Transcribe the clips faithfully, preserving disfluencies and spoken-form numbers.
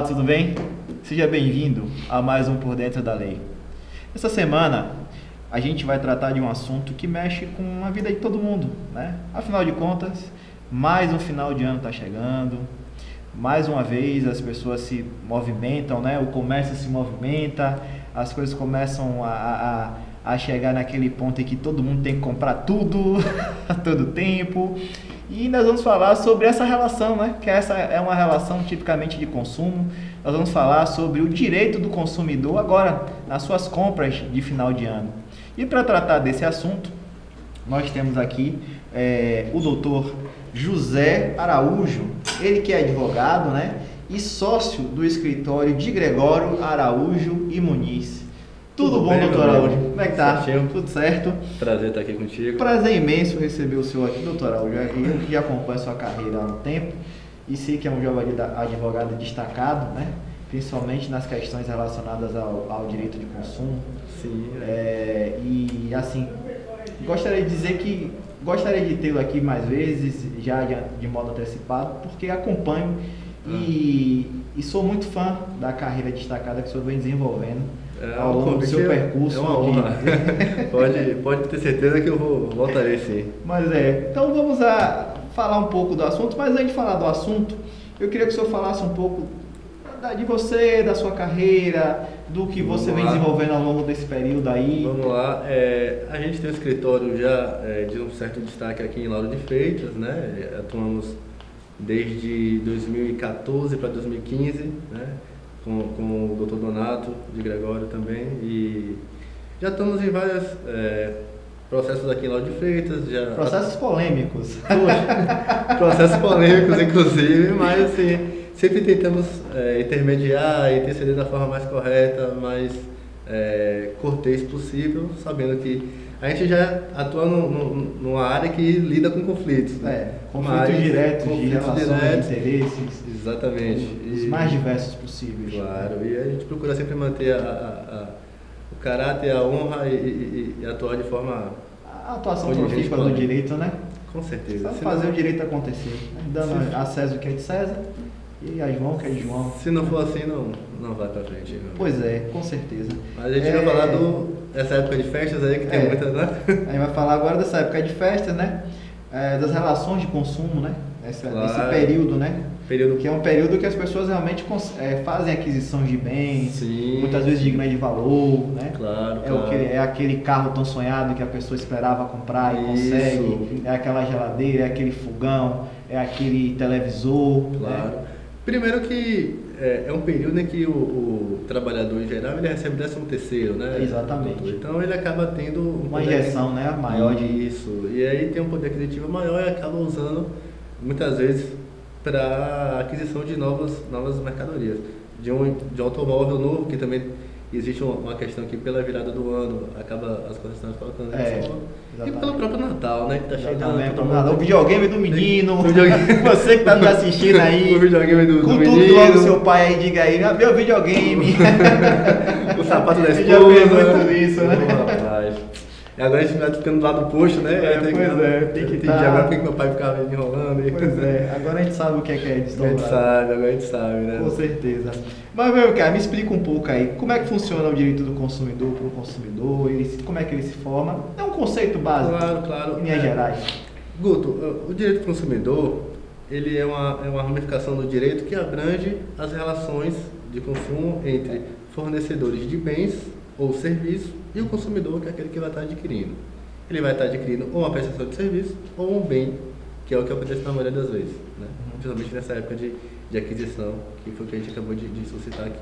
tudo bem? Seja bem-vindo a mais um Por Dentro da Lei. Essa semana a gente vai tratar de um assunto que mexe com a vida de todo mundo, né? Afinal de contas, mais um final de ano está chegando, mais uma vez as pessoas se movimentam, né? O comércio se movimenta, as coisas começam a, a, a chegar naquele ponto em que todo mundo tem que comprar tudo a todo tempo. E nós vamos falar sobre essa relação, né? Que essa é uma relação tipicamente de consumo. Nós vamos falar sobre o direito do consumidor agora nas suas compras de final de ano. E para tratar desse assunto, nós temos aqui é, o doutor José Araújo, ele que é advogado, né? E sócio do escritório de Gregório Araújo e Muniz. Tudo, Tudo bom, bem, doutor Araújo? Como é que tá? Certinho. Tudo certo? Prazer estar aqui contigo. Prazer imenso receber o senhor aqui, doutor Araújo. Eu que já acompanho a sua carreira há um tempo e sei que é um advogado destacado, né? Principalmente nas questões relacionadas ao, ao direito de consumo. Sim. É, e assim, gostaria de dizer que gostaria de tê-lo aqui mais vezes, já de, de modo antecipado, porque acompanho ah. e, e sou muito fã da carreira destacada que o senhor vem desenvolvendo. É, ao longo do seu percurso. É uma honra. De... pode, pode ter certeza que eu vou, voltarei sim. Mas é, então vamos a falar um pouco do assunto, mas antes de falar do assunto, eu queria que o senhor falasse um pouco da, de você, da sua carreira, do que vamos você lá. vem desenvolvendo ao longo desse período aí. Vamos lá, é, a gente tem um escritório já é, de um certo destaque aqui em Lauro de Freitas, né? Atuamos desde dois mil e quatorze para dois mil e quinze, né? Com, com o doutor Donato de Gregório também, e já estamos em vários é, processos aqui em Lauro de Freitas. Já... Processos polêmicos. Poxa, processos polêmicos, inclusive, mas assim, sempre tentamos é, intermediar e interceder da forma mais correta, mais é, cortês possível, sabendo que a gente já atua no, no, numa área que lida com conflitos. Né? É, conflitos diretos, conflitos de relações, diretos, de interesses. Exatamente. Os mais diversos possíveis. Claro, e a gente procura sempre manter a, a, a, o caráter, a honra e, e, e atuar de forma... A atuação profícua do direito, né? Com certeza. Só fazer não... o direito acontecer, né? Dando se... a César o que é de César e a João o que é de João. Se não for assim, não, não vai pra frente. Não. Pois é, com certeza. Mas a gente é... vai falar do, dessa época de festas aí, que tem é. muitas, né? A gente vai falar agora dessa época de festas, né? É, das relações de consumo, né? Esse, claro. Esse período, né? Período... Que é um período que as pessoas realmente é, fazem aquisição de bens, Sim. muitas vezes de grande valor, né? Claro, é, claro. O que, é aquele carro tão sonhado que a pessoa esperava comprar e Isso. consegue, é aquela geladeira, é aquele fogão, é aquele televisor. Claro. Né? Primeiro que é, é um período em que o, o trabalhador em geral ele recebe décimo terceiro, né? Exatamente. Então ele acaba tendo um uma injeção, né, maior de isso. E aí tem um poder aquisitivo maior e acaba usando muitas vezes para aquisição de novas novas mercadorias, de um de um automóvel novo, que também existe uma, uma questão que pela virada do ano acaba as coisas estão colocando é, e pelo próprio Natal, né, que tá chegando todo mundo. O videogame do menino, você que tá nos assistindo aí, o videogame do, com do tudo menino, logo seu pai aí, diga aí, meu videogame, o sapato da esposa, já fez muito isso, né? Oh, rapaz. E agora a gente vai ficando lá do posto, né? É, pois que, é, tem que estar. Agora porque meu pai ficava enrolando. E... Pois é, agora a gente sabe o que é que é desdobrado. A gente sabe, agora a gente sabe, né? Com certeza. Mas, meu cara, me explica um pouco aí, como é que funciona o direito do consumidor para o consumidor, ele, como é que ele se forma? É um conceito básico, claro, claro. Em linhas é. gerais. Guto, o direito do consumidor, ele é uma, é uma ramificação do direito que abrange as relações de consumo entre fornecedores de bens ou serviços e o consumidor, que é aquele que vai estar adquirindo. Ele vai estar adquirindo ou uma prestação de serviço ou um bem, que é o que acontece na maioria das vezes, né? Uhum. Principalmente nessa época de, de aquisição, que foi o que a gente acabou de, de suscitar aqui.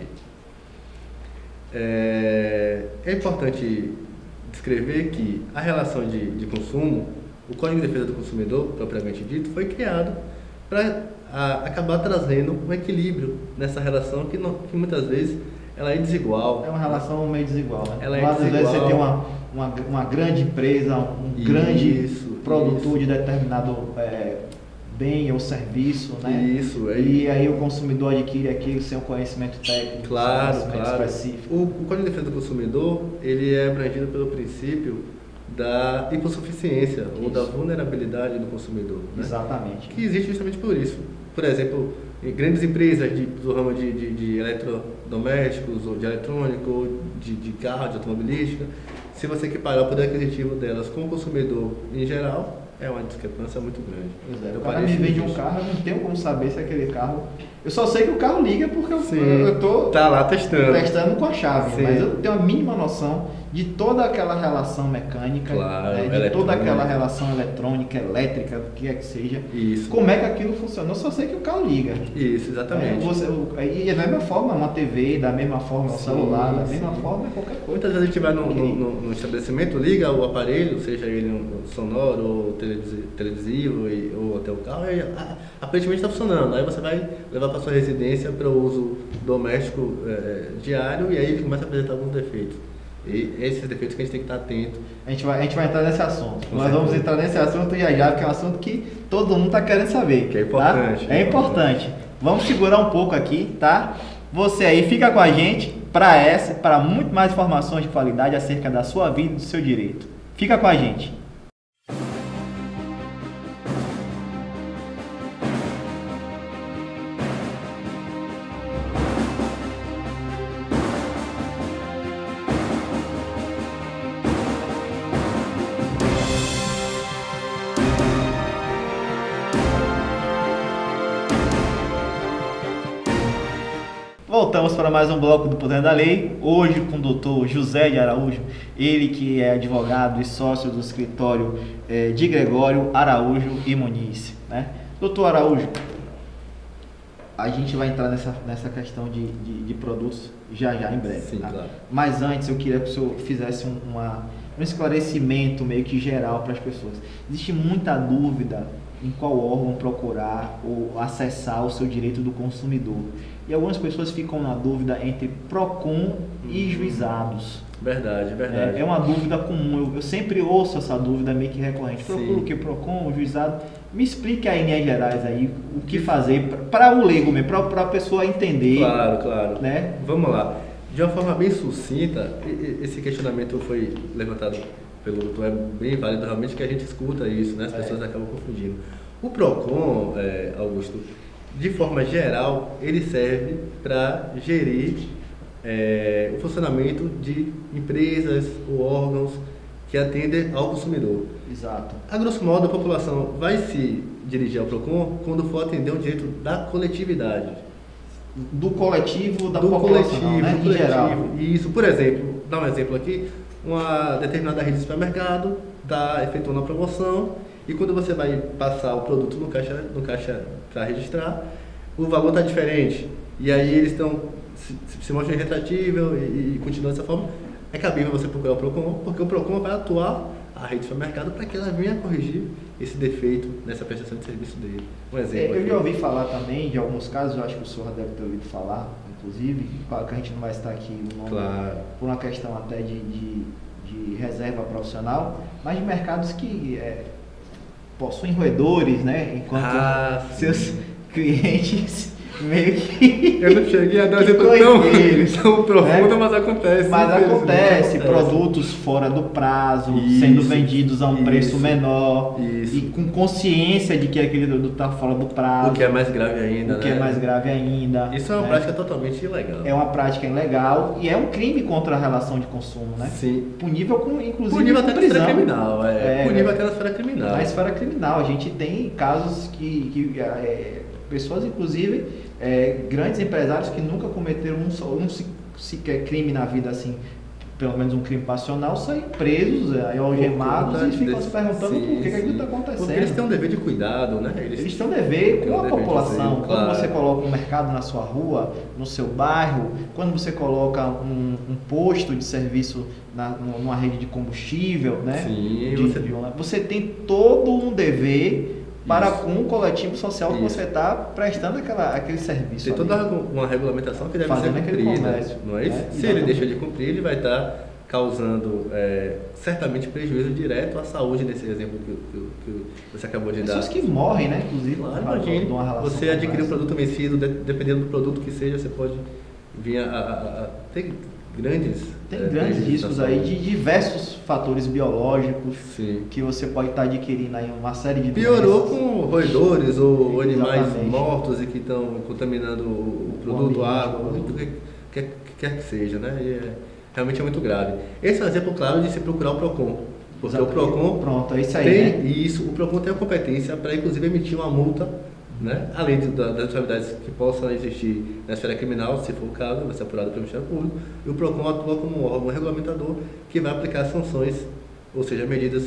É, é importante descrever que a relação de, de consumo, o Código de Defesa do Consumidor, propriamente dito, foi criado para acabar trazendo um equilíbrio nessa relação que, não, que muitas vezes ela é desigual. É uma relação meio desigual, né? Ela é Às desigual. vezes você tem uma, uma, uma grande empresa, um isso, grande isso. produtor de determinado é, bem ou serviço, né? Isso. É e aí o consumidor adquire aquilo sem o conhecimento técnico, claro, conhecimento claro. específico. O, o Código de Defesa do Consumidor, ele é abrangido pelo princípio da hipossuficiência ou da vulnerabilidade do consumidor. Né? Exatamente. Que existe justamente por isso. Por exemplo, grandes empresas de, do ramo de, de, de eletrodomésticos, ou de eletrônico, ou de, de carro, de automobilística, se você equiparar o poder aquisitivo delas com o consumidor em geral, é uma discrepância muito grande. Pois é, o cara me vende um carro, eu não tenho como saber se aquele carro... Eu só sei que o carro liga porque eu, eu tô tá lá testando. testando com a chave, Sim. mas eu não tenho a mínima noção de toda aquela relação mecânica, claro, né, de toda aquela relação eletrônica, elétrica, o que é que seja. Isso. Como é que aquilo funciona? Eu só sei que o carro liga. Isso, exatamente. É, você, e da mesma forma uma T V, da mesma forma um celular, da mesma sim. forma qualquer coisa. Muitas vezes a gente vai no, no, no, no estabelecimento, liga o aparelho, seja ele um sonoro ou televisivo, televisivo e, ou até o carro, e ah, aparentemente está funcionando. Aí você vai levar para sua residência para o uso doméstico é, diário e aí ele começa a apresentar alguns defeitos. E esses defeitos que a gente tem que estar atento. A gente vai, a gente vai entrar nesse assunto. Com Nós certeza. vamos entrar nesse assunto já já, porque é um assunto que todo mundo está querendo saber. Que é importante. Tá? É importante. Vamos segurar um pouco aqui, tá? Você aí fica com a gente para essa, para muito mais informações de qualidade acerca da sua vida e do seu direito. Fica com a gente. Voltamos para mais um bloco do Poder da Lei, hoje com o doutor José de Araújo, ele que é advogado e sócio do escritório eh, de Gregório Araújo e Muniz. Né? Doutor Araújo, a gente vai entrar nessa, nessa questão de, de, de produtos já já em breve. Sim, tá? claro. Mas antes eu queria que o senhor fizesse um, uma, um esclarecimento meio que geral para as pessoas. Existe muita dúvida em qual órgão procurar ou acessar o seu direito do consumidor. E algumas pessoas ficam na dúvida entre PROCON e juizados. Verdade, verdade. É, é uma dúvida comum, eu, eu sempre ouço essa dúvida meio que recorrente. Sim. Procuro o que? PROCON, juizado? Me explique aí em linhas gerais aí o que fazer para o leigo mesmo, para a pessoa entender. Claro, claro. Né? Vamos lá. De uma forma bem sucinta, esse questionamento foi levantado pelo doutor, é bem válido realmente que a gente escuta isso, né? As pessoas é. acabam confundindo. O PROCON, é, Augusto, de forma geral, ele serve para gerir é, o funcionamento de empresas ou órgãos que atendem ao consumidor. Exato. A grosso modo, a população vai se dirigir ao PROCON quando for atender um direito da coletividade. Do coletivo, da do população, coletivo, né? do Em coletivo. geral. Isso, por exemplo, dá um exemplo aqui, uma determinada rede de supermercado está efetuando uma promoção e quando você vai passar o produto no caixa, no caixa para registrar, o valor está diferente. E aí eles estão se, se mostram irretratível e, e continua dessa forma. É cabível você procurar o PROCON, porque o PROCON vai atuar a rede de supermercado para que ela venha corrigir esse defeito nessa prestação de serviço dele. Um exemplo. É, eu aqui. já ouvi falar também de alguns casos, eu acho que o senhor deve ter ouvido falar, inclusive, claro que a gente não vai estar aqui o nome, Claro. por uma questão até de, de, de reserva profissional, mas de mercados que é, possuem roedores, né? Enquanto Ah, seus clientes meio que... Eu não cheguei a dar um que exemplo tão, coiteiros, tão profundo, né? mas acontece. Mas infelizmente, acontece, acontece. produtos fora do prazo, Isso, sendo vendidos a um isso, preço menor, isso. e com consciência de que aquele produto está fora do prazo. O que é mais grave ainda, o que né? é mais grave ainda. Isso é uma né? prática totalmente ilegal. É uma prática ilegal e é um crime contra a relação de consumo, né? Sim. Punível com, inclusive, Punível com até na prisão. esfera criminal, é. É, Punível é. até na esfera criminal. Na esfera criminal. A gente tem casos que, que é, pessoas, inclusive, é, grandes empresários que nunca cometeram um, só, um sequer crime na vida, assim, pelo menos um crime passional, saem presos, é, algemados e ficam se perguntando sim, por que, que aquilo está sim. acontecendo. Porque eles têm um dever de cuidado, né? Eles, Eles têm um dever têm com um a dever de população. dizer, Quando claro. você coloca um mercado na sua rua, no seu bairro, quando você coloca um, um posto de serviço na, numa rede de combustível, né? Sim, De- você- de uma- você tem todo um dever para Isso. com o coletivo social que Isso. você está prestando aquela, aquele serviço. Tem ali. toda uma regulamentação que deve Fazendo ser aquele cumprida, comércio, não é isso? né? Se ele Exatamente. deixa de cumprir, ele vai estar causando é, certamente prejuízo direto à saúde, nesse exemplo que, que- que você acabou de dar. Pessoas que morrem, né? Inclusive, Claro, por causa imagine, de uma relação você adquirir um complexa. produto vencido, de- dependendo do produto que seja, você pode vir a, a- a- a ter grandes Tem é, grandes prejuízos riscos na aí saúde. de diversos fatores biológicos Sim. que você pode estar adquirindo aí uma série de Piorou doenças. com roedores ou animais Exatamente. mortos e que estão contaminando o produto, a água, o que quer que, quer que seja, né? E é, realmente é muito grave. Esse é um exemplo claro de se procurar o PROCON. Porque Exatamente. o PROCON Pronto, é isso aí, tem né? isso, o PROCON tem a competência para inclusive emitir uma multa, né? Além de, da, das responsabilidades que possam existir na esfera criminal, se for o caso, vai ser apurado pelo Ministério Público, e o PROCON atua como um órgão regulamentador que vai aplicar sanções, ou seja, medidas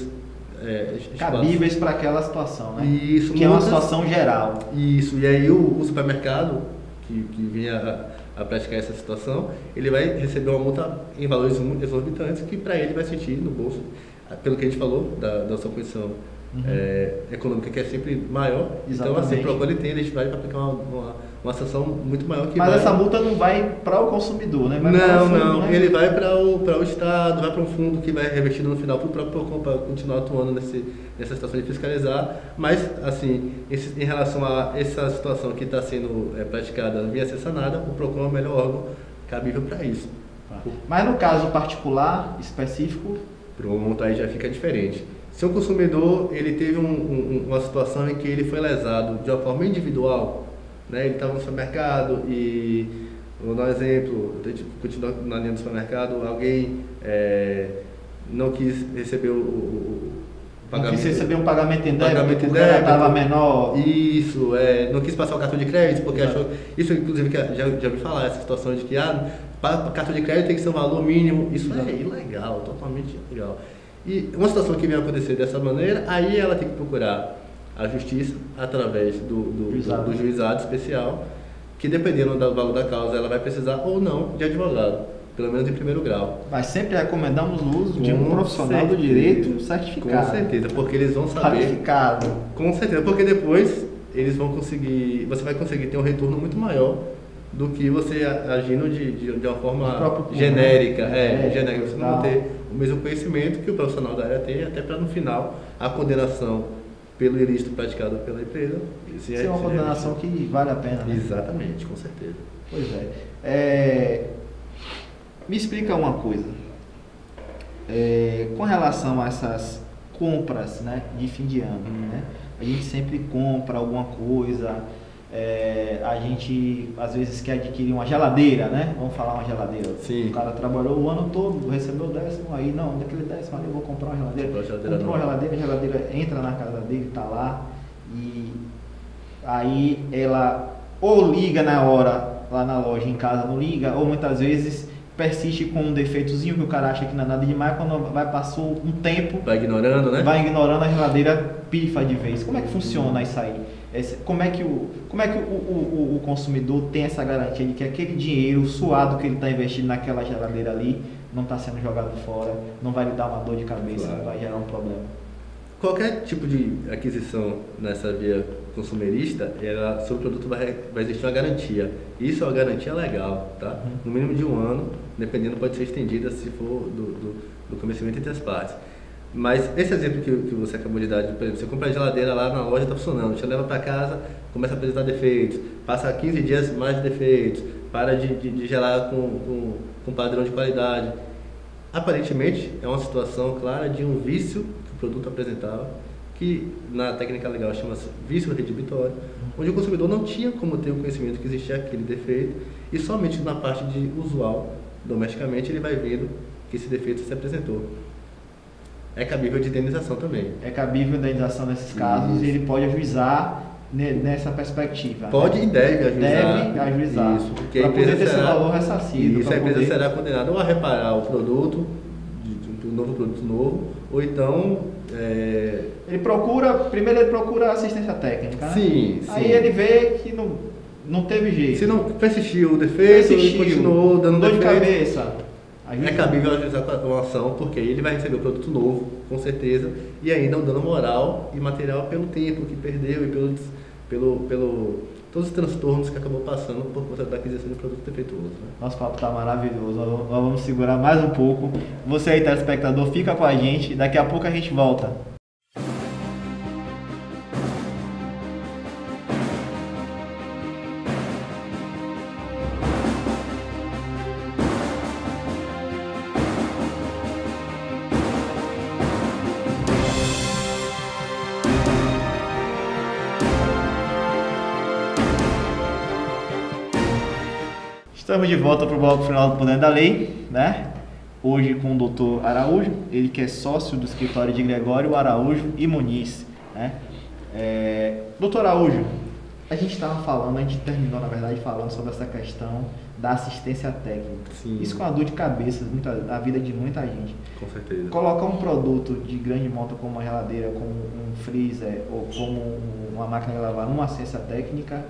é, cabíveis para aquela situação, né? Isso, que é uma multas, situação geral. Isso, e aí o, o supermercado que, que vinha a, a praticar essa situação, ele vai receber uma multa em valores exorbitantes que para ele vai sentir no bolso, pelo que a gente falou da, da sua condição uhum. é, econômica, que é sempre maior. Exatamente. Então assim, o PROCON ele tem, a gente vai aplicar uma, uma, uma sanção muito maior que Mas vai... essa multa não vai para o consumidor, né? Vai não, fundo, não, né? ele vai para o, para o Estado, vai para um fundo que vai revertido no final para o próprio PROCON para continuar atuando nesse, nessa situação de fiscalizar, mas assim, esse, em relação a essa situação que está sendo é, praticada via cessanada, o PROCON é o melhor órgão cabível para isso. Mas no caso particular, específico... Pronto, aí já fica diferente. Se o consumidor ele teve um, um, uma situação em que ele foi lesado de uma forma individual, né, ele estava no supermercado e, vou dar um exemplo, continuando na linha do supermercado, alguém é, não quis receber o, o pagamento. Não quis receber um pagamento em débito, pagamento porque estava menor. Isso, é, não quis passar o cartão de crédito, porque Exato. achou. Isso, inclusive, que já, já ouvi falar, essa situação de que ah, para cartão de crédito tem que ser um valor mínimo. Isso Exato. é ilegal, totalmente ilegal. E uma situação que vem acontecer dessa maneira, aí ela tem que procurar a justiça através do, do, juizado. do, do juizado especial, que dependendo do valor da causa, ela vai precisar ou não de advogado, pelo menos em primeiro grau. Mas sempre recomendamos o uso de um com profissional certeza. do direito certificado. Com certeza, porque eles vão saber... Qualificado. Com certeza, porque depois eles vão conseguir, você vai conseguir ter um retorno muito maior do que você agindo de, de, de uma forma genérica, né? é, é, genérica. Você não vai ter o mesmo conhecimento que o profissional da área tem, até para no final a condenação pelo ilícito praticado pela empresa. Isso é uma condenação que vale a pena, né? Exatamente, com certeza. Pois é. é me explica uma coisa. É, com relação a essas compras, né, de fim de ano, hum. né? A gente sempre compra alguma coisa. É, a gente às vezes quer adquirir uma geladeira, né? Vamos falar uma geladeira. Sim. O cara trabalhou o ano todo, recebeu o décimo, aí não, daquele décimo ali eu vou comprar uma geladeira. geladeira Comprou uma geladeira, a geladeira entra na casa dele, tá lá, e aí ela ou liga na hora lá na loja, em casa não liga, ou muitas vezes persiste com um defeitozinho que o cara acha que não é nada demais, quando vai passou um tempo, vai ignorando, né? Vai ignorando, a geladeira pifa de vez. Como é que funciona isso aí? Esse, como é que, o, como é que o, o, o consumidor tem essa garantia de que aquele dinheiro suado que ele está investindo naquela geladeira ali não está sendo jogado fora, não vai lhe dar uma dor de cabeça, claro. Não vai gerar um problema? Qualquer tipo de aquisição nessa via consumerista, ela, sobre o produto vai, vai existir uma garantia. Isso é uma garantia legal, tá? Uhum. No mínimo de um ano, dependendo, pode ser estendida se for do, do, do convencimento entre as partes. Mas esse exemplo que, que você acabou de dar, por exemplo, você compra a geladeira lá na loja, está funcionando, você leva para casa, começa a apresentar defeitos, passa quinze dias mais de defeitos, para de, de, de gelar com, com, com padrão de qualidade. Aparentemente, é uma situação clara de um vício que o produto apresentava, que na técnica legal chama-se vício redibitório, onde o consumidor não tinha como ter o conhecimento que existia aquele defeito, e somente na parte de usual, domesticamente, ele vai vendo que esse defeito se apresentou. É cabível de indenização também. É cabível indenização nesses casos. Isso. E ele pode ajuizar nessa perspectiva. Pode né? e deve ajuizar. Deve ajuizar. Isso, porque para a empresa poder ter será, esse valor ressarcido. Isso, a empresa poder... será condenada ou a reparar o produto, de um novo produto novo, ou então... É... Ele procura, primeiro ele procura assistência técnica, né? Sim, Aí sim. ele vê que não, não teve jeito. Se não persistiu o defeito, persistiu, ele continuou dando dor defeito. de cabeça. É cabível ajuizar com a ação, porque ele vai receber o produto novo, com certeza, e ainda um dano moral e material pelo tempo que perdeu e pelo, pelo, pelo todos os transtornos que acabou passando por conta da aquisição de produto defeituoso. Né? Nosso papo está maravilhoso, nós vamos segurar mais um pouco. Você aí, telespectador, fica com a gente, daqui a pouco a gente volta. Estamos de volta para o bloco final do Poder da Lei, né? Hoje com o doutor Araújo, ele que é sócio do escritório de Gregório Araújo e Muniz, né? É, doutor Araújo, a gente estava falando, a gente terminou na verdade falando sobre essa questão da assistência técnica. Sim. Isso com a dor de cabeça muita, na vida de muita gente. Com certeza. Colocar um produto de grande monta como uma geladeira, como um freezer ou como uma máquina de lavar numa assistência técnica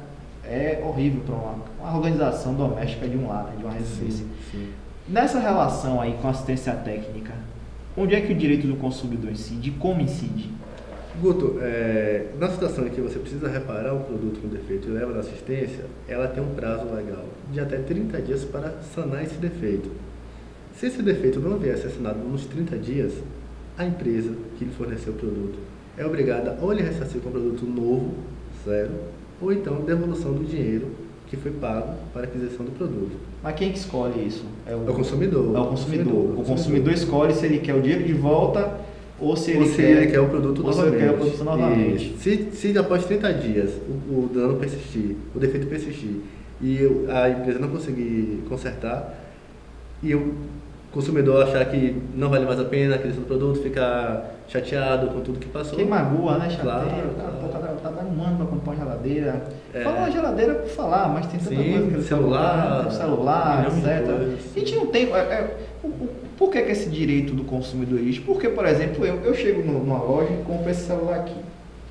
é horrível para uma, uma organização doméstica de um lar, né, de uma residência. Sim, sim. Nessa relação aí com a assistência técnica, onde é que o direito do consumidor incide? Como incide? Guto, é, na situação em que você precisa reparar o produto com defeito e leva na assistência, ela tem um prazo legal de até trinta dias para sanar esse defeito. Se esse defeito não vier a ser sanado nos trinta dias, a empresa que lhe forneceu o produto é obrigada ou lhe ressarcir com um produto novo, zero, ou então devolução do dinheiro que foi pago para a aquisição do produto. Mas quem que escolhe isso? É o consumidor. É o consumidor. O consumidor escolhe se ele quer o dinheiro de volta ou se ele, ou se quer, ele quer o produto ou novamente. Se ele quer o produto novamente. Se, se após trinta dias o, o dano persistir, o defeito persistir e a empresa não conseguir consertar e o consumidor achar que não vale mais a pena a aquisição do produto, ficar chateado com tudo que passou. Quem magoa, né? Chateiro, claro, cara, claro. Pô, tá, tá dando um ano para comprar uma geladeira. É. Fala uma geladeira por falar, mas tem tanta Sim, coisa que ele celular, tem celular, milhões de etcétera. coisas. A gente não tem. É, é, o, o, por que, que esse direito do consumidor existe? Porque, por exemplo, eu, eu chego no, numa loja e compro esse celular aqui.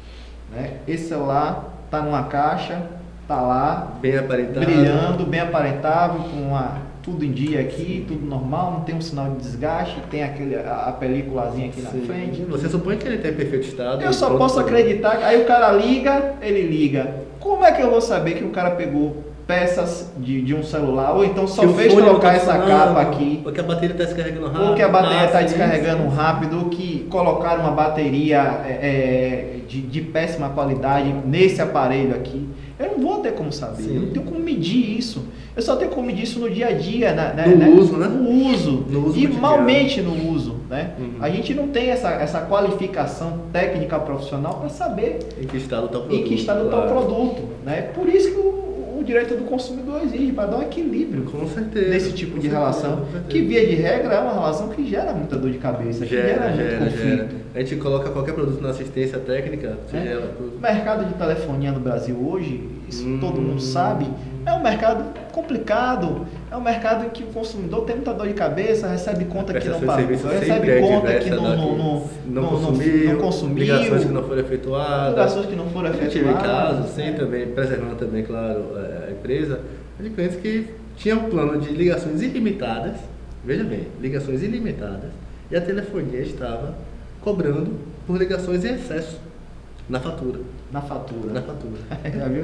Né? Esse celular tá numa caixa, tá lá, bem aparentado, brilhando, bem aparentável, com uma, tudo em dia aqui, tudo normal, não tem um sinal de desgaste, tem aquele, a, a películazinha aqui na Sim. frente. Você supõe que ele tem perfeito estado? Eu só pronto posso pra- acreditar, aí o cara liga, ele liga. Como é que eu vou saber que o cara pegou peças de, de um celular, ou então só que o fez fone não trocar tá essa funcionando, capa aqui, ou que a bateria está descarregando rápido, ou que a bateria está Ah, sim, descarregando sim. rápido, ou que colocaram uma bateria é, é, de, de péssima qualidade nesse aparelho aqui. Eu não vou ter como saber, Sim. eu não tenho como medir isso. Eu só tenho como medir isso no dia a dia, né? No né? uso, né? No uso. No uso e cotidiano. malmente no uso, né? Uhum. A gente não tem essa, essa qualificação técnica profissional para saber Em que estado está o produto? em que estado está o claro. produto, né? Por isso que o, o direito do consumidor exige, para dar um equilíbrio Com certeza. nesse tipo com de certeza, relação, com certeza. que via de regra é uma relação que gera muita dor de cabeça, que gera, Gera, muito gera, conflito. gera. A gente coloca qualquer produto na assistência técnica, É. seja ela... O mercado de telefonia no Brasil hoje, isso Hum. todo mundo sabe, é um mercado complicado, é um mercado em que o consumidor tem muita dor de cabeça, recebe conta que não prestação de pagou, serviço sempre recebe é conta diversa, que não, né? não, não, não, não, consumiu, não consumiu, ligações que não foram efetuadas. ligações que não foram Eu tive efetuadas. casos, sim, também, preservando também, claro, a empresa, de clientes que tinham um plano de ligações ilimitadas, veja bem, ligações ilimitadas, e a telefonia estava cobrando por ligações em excesso na fatura. Na fatura. Na fatura. Já viu?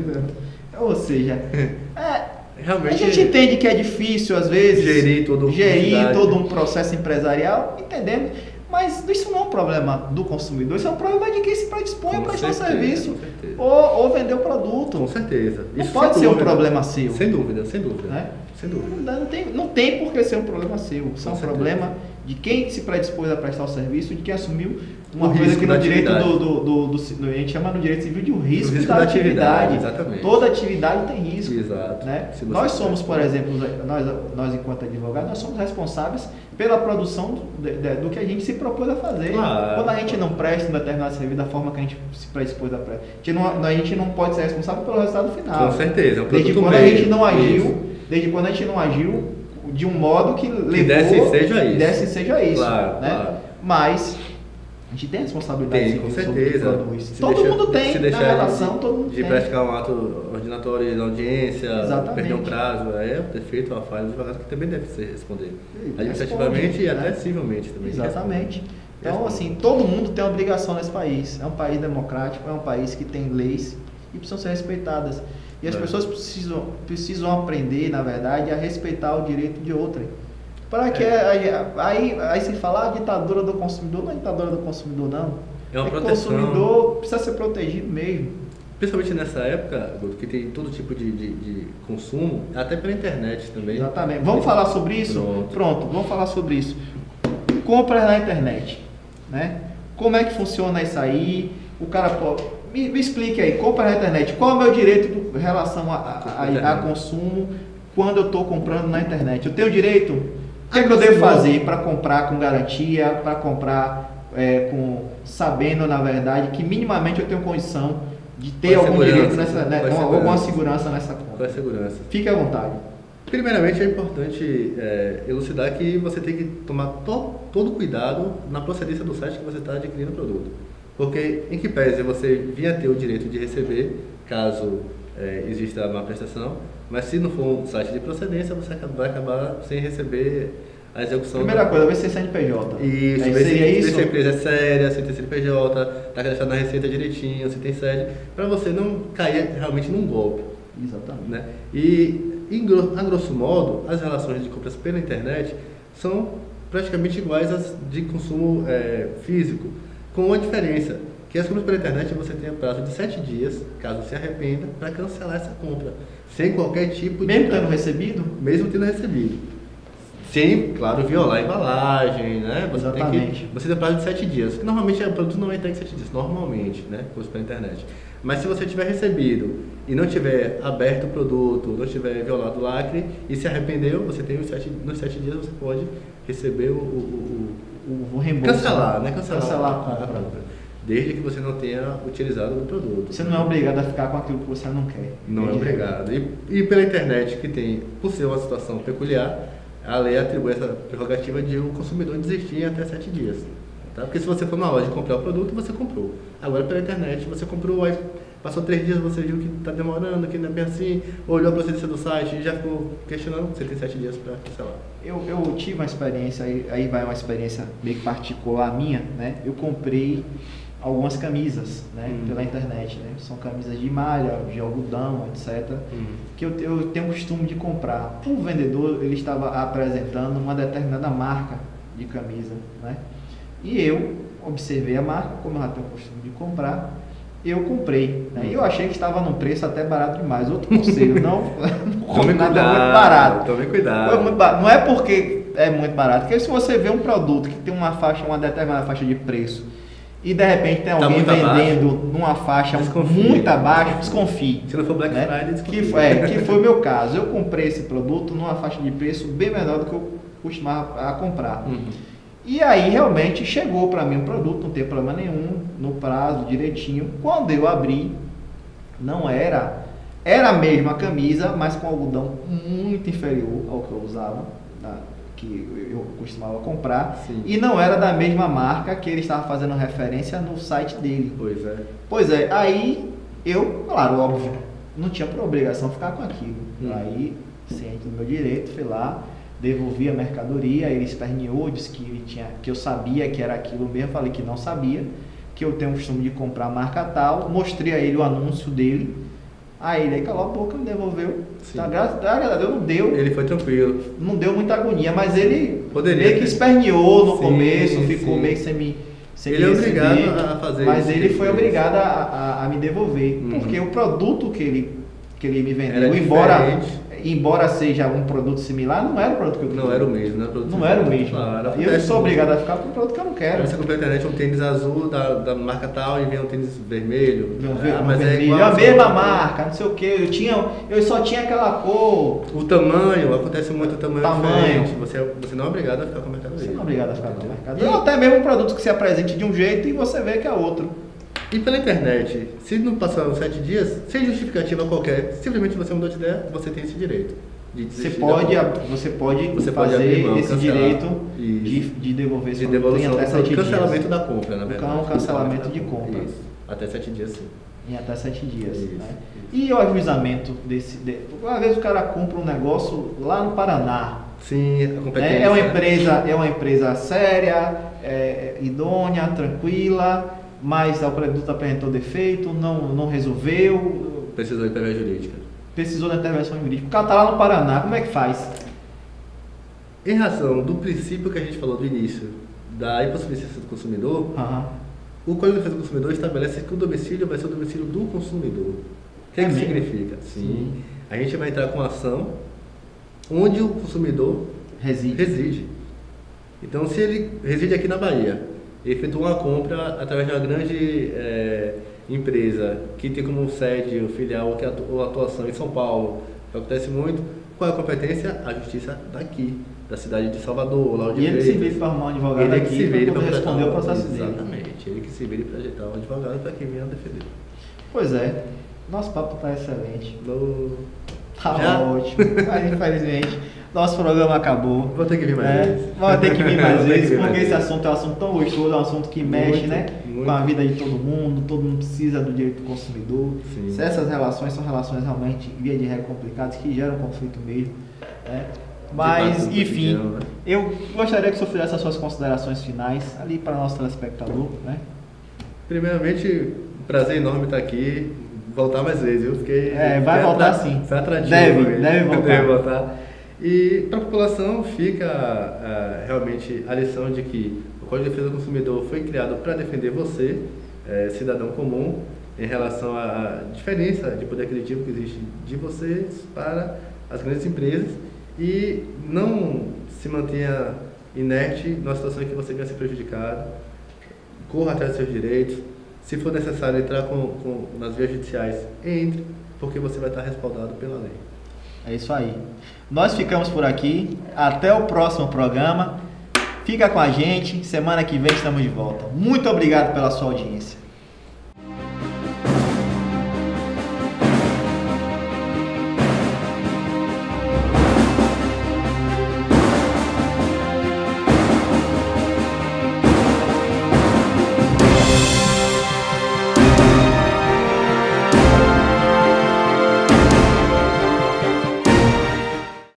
Ou seja, é, Realmente, a gente entende que é difícil, às vezes, Gerir todo- gerir quantidade. todo um processo empresarial, entendemos, mas isso não é um problema do consumidor, isso é um problema de quem se predispõe a Com prestar certeza, serviço com certeza. ou, ou vender o produto. Com certeza. Não Isso pode sem ser um dúvida. problema seu. Sem dúvida, sem dúvida. Né? Sem dúvida. Não, dá- não tem, não tem por que ser um problema seu, isso é um Com certeza. problema de quem se predispôs a prestar o serviço, de quem assumiu uma O coisa risco que no da direito do, atividade. do, do, do- do- a gente chama no direito civil de um risco, risco da, da atividade. atividade, exatamente. Toda atividade tem risco. Exato. Né? Se você Nós quiser. somos, por exemplo, nós, nós enquanto advogados, nós somos responsáveis pela produção do, de- do que a gente se propôs a fazer. Claro. Quando a gente não presta um determinado serviço da forma que a gente se predispôs a prestar, a gente não, a gente não pode ser responsável pelo resultado final. Com certeza, é um Desde produto quando a meio. gente não agiu, Isso. desde quando a gente não agiu de um modo que levou, desse e seja isso. desse e seja isso, Claro, né? claro. Mas a gente tem responsabilidade Tem, civil com sobre o que certeza. produz. Se Todo deixa- mundo tem se na deixar relação, de, todo mundo de tem. praticar um ato ordinatório na audiência, Exatamente. perder um prazo, é um defeito, uma falha, o advogado que também deve ser responder. Ele Administrativamente responde, e né? até civilmente também. Exatamente. Então, Responde. assim, todo mundo tem obrigação nesse país. É um país democrático, é um país que tem leis e precisam ser respeitadas. E as É. pessoas precisam, precisam aprender, na verdade, a respeitar o direito de outrem. Para que É. aí, aí, aí se falar a ditadura do consumidor, não é ditadura do consumidor, não. É uma que o proteção. consumidor precisa ser protegido mesmo. Principalmente nessa época, Guto, que tem todo tipo de, de, de consumo, até pela internet também. Exatamente. Vamos falar sobre isso? Pronto. Pronto, vamos falar sobre isso. Compras na internet, né? Como é que funciona isso aí? O cara pode... Me, me explique aí, compra na internet. Qual é o meu direito em relação a, a, a, a consumo? quando eu estou comprando na internet? Eu tenho direito? O que, é que eu devo fazer para comprar com garantia, para comprar é, com sabendo, na verdade, que minimamente eu tenho condição de ter algum direito nessa, né, alguma segurança nessa compra? Qual é a segurança? Fique à vontade. Primeiramente, é importante é, elucidar que você tem que tomar to, todo cuidado na procedência do site que você está adquirindo o produto. Porque, em que pese você vir a ter o direito de receber, caso é, exista uma prestação, mas se não for um site de procedência, você vai acabar sem receber a execução. Primeira do... coisa, vai ser C N P J. Isso, é, ver se, isso? se a empresa é séria, se tem C N P J, está cadastrado na Receita direitinho, se tem sede, para você não cair realmente num golpe. Exatamente. Né? E, em, a grosso modo, as relações de compras pela internet são praticamente iguais às de consumo é, físico, com uma diferença, que as compras pela internet você tem um prazo de sete dias, caso se arrependa, para cancelar essa compra, sem qualquer tipo de... Mesmo tendo recebido? Mesmo tendo recebido. Sem, claro, violar a embalagem, né? Você Exatamente. Tem que, você tem prazo de sete dias. Normalmente o produto não é entregue em sete dias, normalmente, né? Compras pela internet. Mas se você tiver recebido e não tiver aberto o produto, não tiver violado o lacre e se arrependeu, você tem os sete, nos sete dias você pode receber o, o, o, o reembolso. Cancelar, né? Cancelar, cancelar a a compra. Desde que você não tenha utilizado o produto. Você não é obrigado a ficar com aquilo que você não quer. Não é obrigado. E, e pela internet, que tem, por ser uma situação peculiar, a lei atribui essa prerrogativa de o consumidor desistir em até sete dias. Tá? Porque se você for na loja comprar o produto, você comprou. Agora pela internet, você comprou, aí passou três dias, você viu que está demorando, que não é bem assim, olhou a procedência do site e já ficou questionando, você tem sete dias para cancelar. Eu, eu tive uma experiência, aí, aí vai uma experiência meio que particular minha, né? Eu comprei algumas camisas, né, hum. pela internet, né? São camisas de malha, de algodão, etcétera. Hum. Que eu, eu tenho o costume de comprar. O vendedor, ele estava apresentando uma determinada marca de camisa, né? E eu observei a marca, como eu já tenho o costume de comprar, eu comprei, né? E eu achei que estava num preço até barato demais. Outro conselho, não, não compre nada muito barato. Tome cuidado. Muito barato. Não é porque é muito barato, porque se você vê um produto que tem uma faixa, uma determinada faixa de preço, e de repente tem alguém tá vendendo abaixo, numa faixa desconfie, muito abaixo, desconfie. Se não for Black né? Friday, desconfie. Que, é, que foi o meu caso. Eu comprei esse produto numa faixa de preço bem menor do que eu costumava a comprar. Uhum. E aí realmente chegou para mim um produto, não tem problema nenhum, no prazo, direitinho. Quando eu abri, não era, era a mesma camisa, mas com algodão muito inferior ao que eu usava, tá? Que eu costumava comprar. Sim. E não era da mesma marca que ele estava fazendo referência no site dele. Pois é. Pois é, aí eu, claro, óbvio, não tinha por obrigação ficar com aquilo. Hum. Aí, ciente do meu direito, fui lá, devolvi a mercadoria, ele esperneou, disse que, ele tinha, que eu sabia que era aquilo mesmo, falei que não sabia, que eu tenho o costume de comprar marca tal, mostrei a ele o anúncio dele. Aí ele aí calou a boca, me devolveu. Tá, graças a Deus não deu. Ele foi tranquilo. Não deu muita agonia, mas ele Poderia meio ter. que esperneou no sim, começo, ficou sim. meio sem me sem Ele me é receber, obrigado a fazer mas isso. Mas ele foi obrigado a, a, a me devolver. Uhum. Porque o produto que ele, que ele me vendeu, era embora, embora seja um produto similar, não era o produto que eu queria. Não era o mesmo, não era o produto. Não era o mesmo. Claro, e eu sou obrigado a ficar com um produto que eu não quero. Você comprou na internet um tênis azul da, da marca tal e vem um tênis vermelho. Não, ah, mas vermelho. É igual a mesma marca, não sei o que. Eu, tinha, eu só tinha aquela cor. O tamanho, acontece muito o tamanho. tamanho. Diferente. Você, você não é obrigado a ficar com o mercado. Você não é obrigado a ficar com o mercado. Ou até mesmo um produto que se apresente de um jeito e você vê que é outro. E pela internet, se não passaram sete dias, sem justificativa qualquer, simplesmente você mudou de ideia, você tem esse direito. De você, pode, você pode você fazer pode mão, esse direito de, de devolver esse de produto em até sete dias. Cancelamento da compra, na verdade. Um cancelamento de compra. Isso. Até sete dias, sim. Em até sete dias. Isso, né? isso. E o ajuizamento desse... De, às vezes o cara compra um negócio lá no Paraná. Sim, a competência. É, é, uma, empresa, é uma empresa séria, é, idônea, tranquila, mas o produto apresentou defeito, não, não resolveu. Precisou de intervenção jurídica. Precisou de intervenção jurídica. O cara está lá no Paraná, como é que faz? Em razão do princípio que a gente falou do início, da hipossuficiência do consumidor, uhum. o Código de Defesa do Consumidor estabelece que o domicílio vai ser o domicílio do consumidor. O que, é que significa? Sim. Sim. A gente vai entrar com a ação onde o consumidor reside. reside. Então, se ele reside aqui na Bahia, efetuou uma compra através de uma grande é, empresa que tem como sede ou filial ou atuação em São Paulo, que acontece muito, qual é a competência? A justiça daqui, da cidade de Salvador, Lauro de E ele que se Freitas. vire para arrumar um advogado Ele aqui que se vire para para responder o processo dele. Exatamente, ele que se vire para ajeitar um advogado para quem venha defender. Pois é, nosso papo está excelente. No... Tá Já? ótimo, mas infelizmente nosso programa acabou. Vou ter que vir mais É, vezes. vai ter que vir mais Vou ter que vezes, vir mais porque esse vezes. assunto é um assunto tão gostoso, é um assunto que mexe, Muito, né, muito. com a vida de todo mundo, todo mundo precisa do direito do consumidor. Sim. Se essas relações são relações realmente, via de regra, complicadas, que geram conflito mesmo, né? Mas, fato, enfim, cotidiano, né? eu gostaria que o senhor fizesse as suas considerações finais ali para o nosso telespectador, né? Primeiramente, um prazer enorme estar aqui. Voltar mais vezes, viu? Fiquei, É, vai fiquei voltar atra- sim. Foi atrativo. Deve, realmente. deve voltar. Deve voltar. E para a população fica ah, realmente a lição de que o Código de Defesa do Consumidor foi criado para defender você, eh, cidadão comum, em relação à diferença de poder aquisitivo que existe de vocês para as grandes empresas e não se mantenha inerte numa situação em que você venha ser prejudicado. Corra atrás dos seus direitos. Se for necessário entrar com, com, nas vias judiciais, entre, porque você vai estar respaldado pela lei. É isso aí. Nós ficamos por aqui. Até o próximo programa. Fica com a gente. Semana que vem estamos de volta. Muito obrigado pela sua audiência.